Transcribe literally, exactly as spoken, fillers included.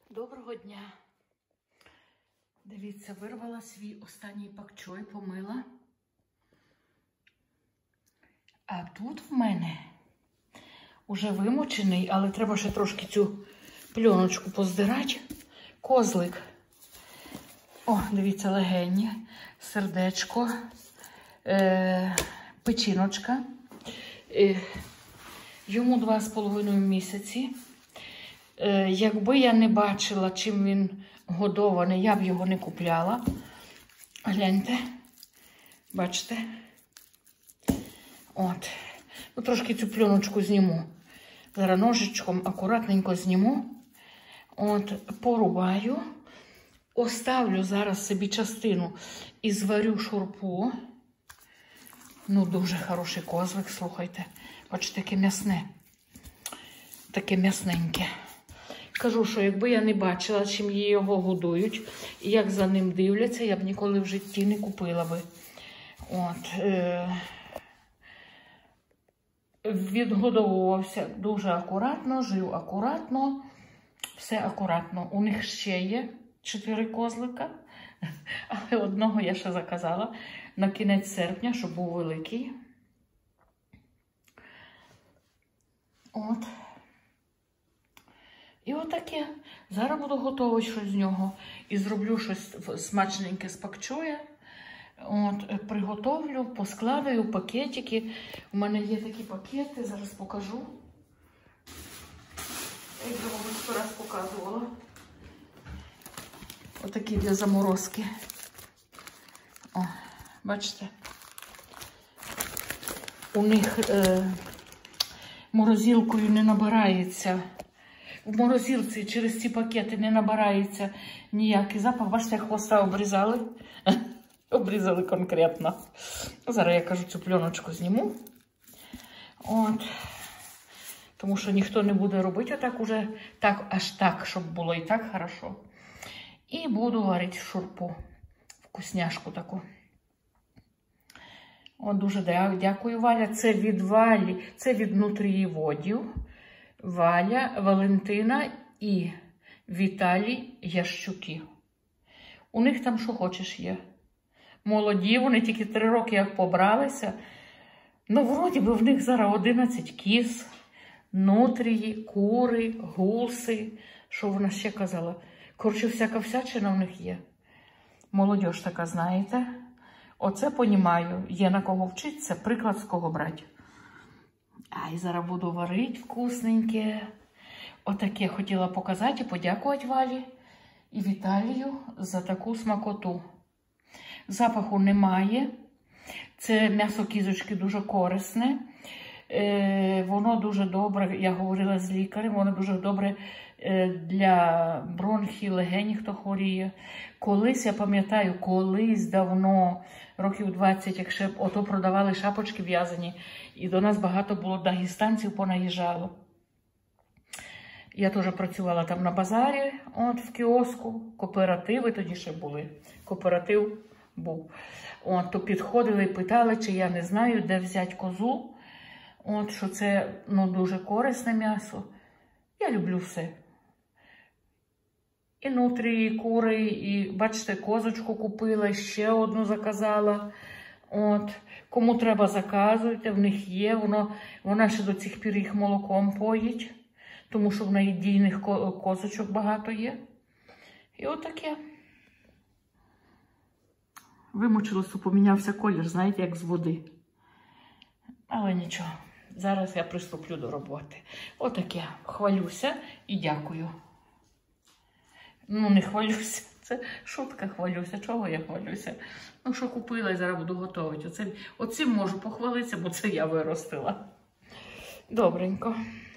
Доброго дня! Дивіться, вирвала свій останній пакчой, помила. А тут в мене уже вимочений, але треба ще трошки цю пленочку поздирати. Козлик. О, дивіться, легені, сердечко, е, печіночка. Е, йому два з половиною місяці. Е, якби я не бачила, чим він годований, я б його не купляла. Гляньте. Бачите? От. Ну, трошки цю пленочку зніму. Зараз ножичком акуратненько зніму. От, порубаю. Оставлю зараз собі частину і зварю шурпу. Ну, дуже хороший козлик, слухайте. Бачите, таке м'ясне. Таке м'ясненьке. Кажу, що якби я не бачила, чим його годують, і як за ним дивляться, я б ніколи в житті не купила би. От. Е Відгодовувався дуже акуратно, жив акуратно, все акуратно. У них ще є чотири козлика, але одного я ще заказала на кінець серпня, щоб був великий. От. І отаке. Зараз буду готувати щось з нього. І зроблю щось смачненьке з пакчоя. От, приготовлю, поскладаю пакетики. У мене є такі пакети, зараз покажу. Я їх вже сто раз показувала. Отакі для заморозки. О, бачите? У них е, морозилкою не набирається. В морозилці через ці пакети не набирається ніякий запах. Бачите, хвоста обрізали. Обрізали конкретно. Зараз я кажу, цю пленочку зніму. От. Тому що ніхто не буде робити отак уже, так, аж так, щоб було і так хорошо. І буду варити шурпу. Вкусняшку таку. О, дуже дякую, Валя. Це від Валі, це від нутрієводів. Валя, Валентина і Віталій Ящуки. У них там що хочеш є. Молоді, вони тільки три роки як побралися. Ну, вроді би, в них зараз одинадцять кіз, нутрії, кури, гуси. Що вона ще казала? Коротше, всяка всячина в них є. Молодіж така, знаєте. Оце понімаю. Є на кого вчитися, приклад з кого брати. Ай, зараз буду варити вкусненьке. Отаке хотіла показати і подякувати Валі і Віталію за таку смакоту. Запаху немає. Це м'ясо кізочки дуже корисне. Е, воно дуже добре, я говорила з лікарем, воно дуже добре е, для бронхів, легенів, хто хворіє. Колись, я пам'ятаю, колись давно, років двадцять, якщо ото продавали шапочки в'язані, і до нас багато було дагестанців понаїжджало. Я теж працювала там на базарі, от в кіоску, кооперативи тоді ще були. Кооператив був. От, то підходили і питали, чи я не знаю, де взяти козу. От, що це, ну, дуже корисне м'ясо. Я люблю все. І нутрі, і кури, і, бачите, козочку купила, ще одну заказала. От, кому треба, заказуйте, в них є. Воно, вона ще до цих пір їх молоком поїть, тому що в неї дійних козочок багато є. І отаке. Вимочилося, помінявся колір, знаєте, як з води. Але нічого, зараз я приступлю до роботи. Отаке, хвалюся і дякую. Ну, не хвалюся, це шутка, хвалюся. Чого я хвалюся? Ну, що купила і зараз буду готувати. Оце, оцим можу похвалитися, бо це я виростила. Добренько.